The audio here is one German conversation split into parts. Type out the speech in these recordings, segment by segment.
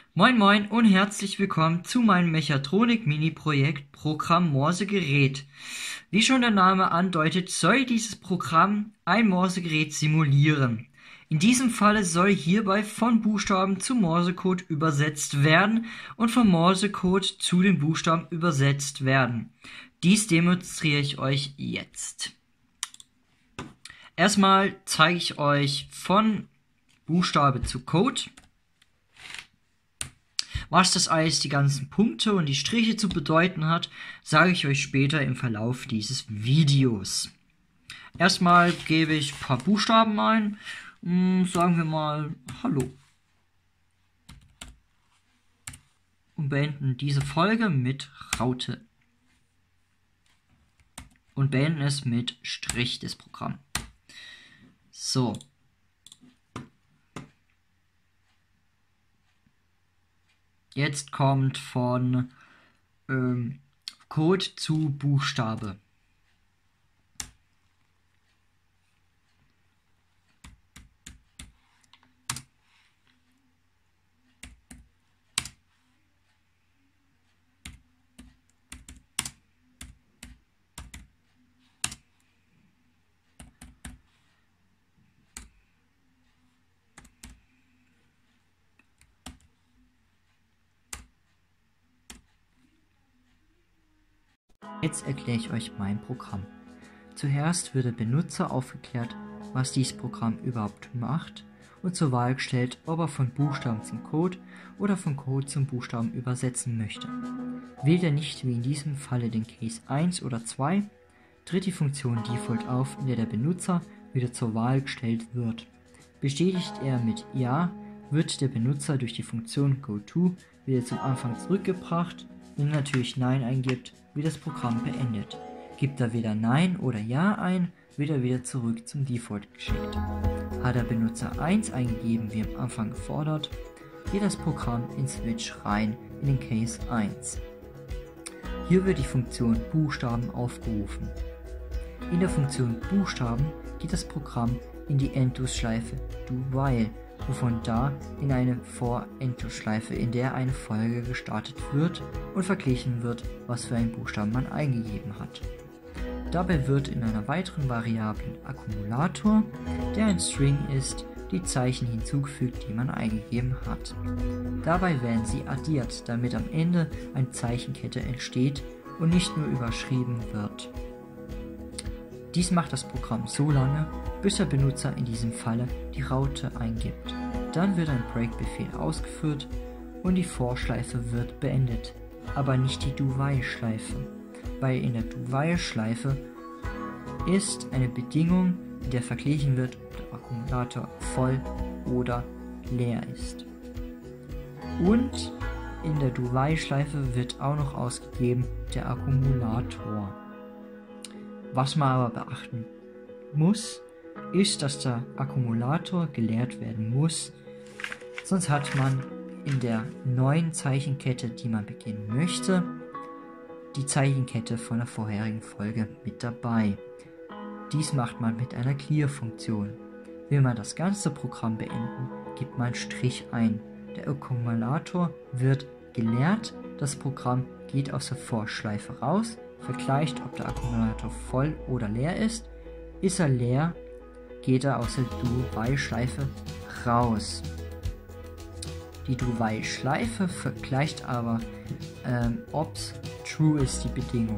Moin Moin und herzlich willkommen zu meinem Mechatronik-Mini-Projekt Programm Morsegerät. Wie schon der Name andeutet, soll dieses Programm ein Morsegerät simulieren. In diesem Falle soll hierbei von Buchstaben zu Morsecode übersetzt werden und von Morsecode zu den Buchstaben übersetzt werden. Dies demonstriere ich euch jetzt. Erstmal zeige ich euch von Buchstabe zu Code. Was das alles, die ganzen Punkte und die Striche zu bedeuten hat, sage ich euch später im Verlauf dieses Videos. Erstmal gebe ich ein paar Buchstaben ein. Sagen wir mal Hallo. Und beenden diese Folge mit Raute. Und beenden es mit Strich des Programms. So. Jetzt kommt von Code zu Buchstabe. Jetzt erkläre ich euch mein Programm. Zuerst wird der Benutzer aufgeklärt, was dieses Programm überhaupt macht und zur Wahl gestellt, ob er von Buchstaben zum Code oder von Code zum Buchstaben übersetzen möchte. Wählt er nicht wie in diesem Falle den Case 1 oder 2, tritt die Funktion Default auf, in der der Benutzer wieder zur Wahl gestellt wird. Bestätigt er mit Ja, wird der Benutzer durch die Funktion GoTo wieder zum Anfang zurückgebracht. Wenn er natürlich Nein eingibt, wird das Programm beendet. Gibt er weder Nein oder Ja ein, wird er wieder zurück zum Default geschickt. Hat der Benutzer 1 eingegeben, wie am Anfang gefordert, geht das Programm in Switch rein in den Case 1. Hier wird die Funktion Buchstaben aufgerufen. In der Funktion Buchstaben geht das Programm in die Endlosschleife Do-While, wovon da in eine For-Endlosschleife, in der eine Folge gestartet wird und verglichen wird, was für einen Buchstaben man eingegeben hat. Dabei wird in einer weiteren Variablen Akkumulator, der ein String ist, die Zeichen hinzugefügt, die man eingegeben hat. Dabei werden sie addiert, damit am Ende eine Zeichenkette entsteht und nicht nur überschrieben wird. Dies macht das Programm so lange, bis der Benutzer in diesem Falle die Raute eingibt. Dann wird ein Break-Befehl ausgeführt und die For-Schleife wird beendet, aber nicht die Do-While-Schleife, weil in der Do-While-Schleife ist eine Bedingung, in der verglichen wird, ob der Akkumulator voll oder leer ist. Und in der Do-While-Schleife wird auch noch ausgegeben der Akkumulator. Was man aber beachten muss, ist, dass der Akkumulator geleert werden muss, sonst hat man in der neuen Zeichenkette, die man beginnen möchte, die Zeichenkette von der vorherigen Folge mit dabei. Dies macht man mit einer Clear-Funktion. Will man das ganze Programm beenden, gibt man Strich ein. Der Akkumulator wird geleert, das Programm geht aus der For-Schleife raus, vergleicht, ob der Akkumulator voll oder leer ist. Ist er leer, geht er aus der Do-While-Schleife raus. Die Do-While-Schleife vergleicht aber, ob es true ist, die Bedingung.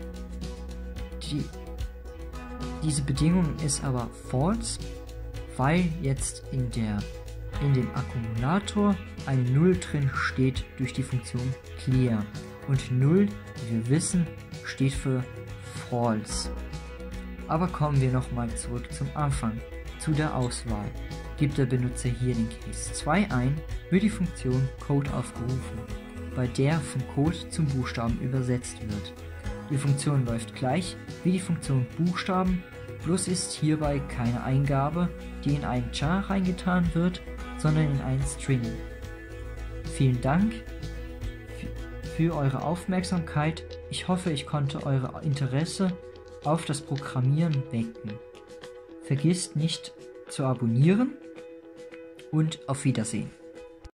Diese Bedingung ist aber false, weil jetzt in dem Akkumulator ein 0 drin steht durch die Funktion clear. Und 0, wie wir wissen, steht für false. Aber kommen wir nochmal zurück zum Anfang, zu der Auswahl. Gibt der Benutzer hier den Case 2 ein, wird die Funktion Code aufgerufen, bei der vom Code zum Buchstaben übersetzt wird. Die Funktion läuft gleich wie die Funktion Buchstaben, bloß ist hierbei keine Eingabe, die in einen Char reingetan wird, sondern in einen String. Vielen Dank für eure Aufmerksamkeit. Ich hoffe, ich konnte euer Interesse auf das Programmieren wecken. Vergisst nicht zu abonnieren und auf Wiedersehen.